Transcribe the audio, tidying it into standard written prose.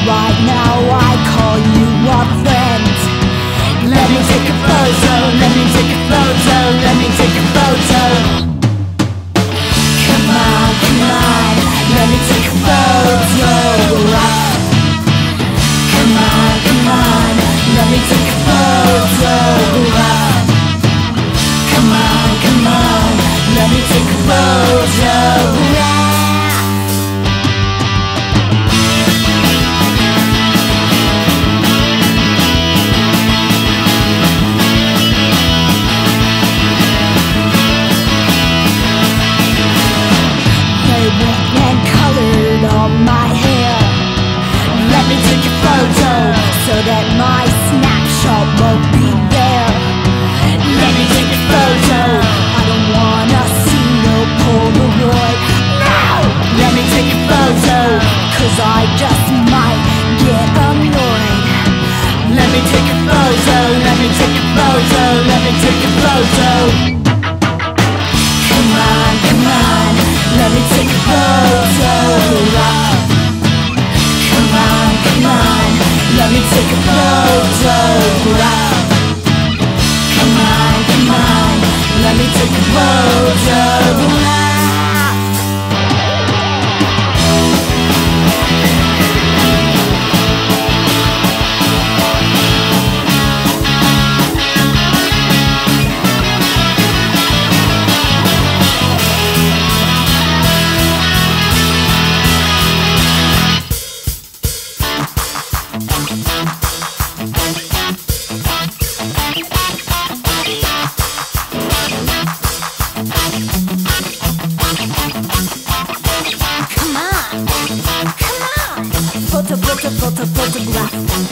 Right now I call you a friend. Let me take a photo, let me take a photo, let me take a photo. Come on, come on, let me take a photo. Come on, come on, let me take a photo. Come on, come on, let me take a photo. And colored all my hair. Let me take a photo so that my snapshot won't be there. Let me take a photo, I don't wanna see no Polaroid. No! Let me take a photo, cause I just might get annoyed. Let me take a photo, let me take a photo, let me take a photo. Come on, come on, let me take a photo. Come on, come on, let me take a photo. Come on, come on, let me take a photo. Photograph.